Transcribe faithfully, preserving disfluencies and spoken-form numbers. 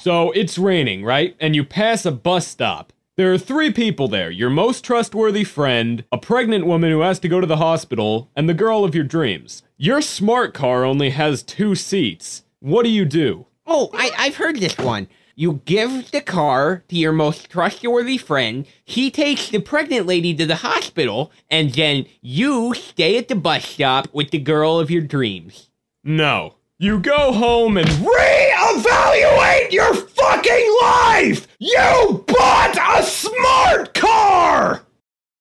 So it's raining, right? And you pass a bus stop. There are three people there, your most trustworthy friend, a pregnant woman who has to go to the hospital, and the girl of your dreams. Your smart car only has two seats. What do you do? Oh, I, I've heard this one. You give the car to your most trustworthy friend, he takes the pregnant lady to the hospital, and then you stay at the bus stop with the girl of your dreams. No. You go home and Reevaluate your fucking life! You bought a smart car!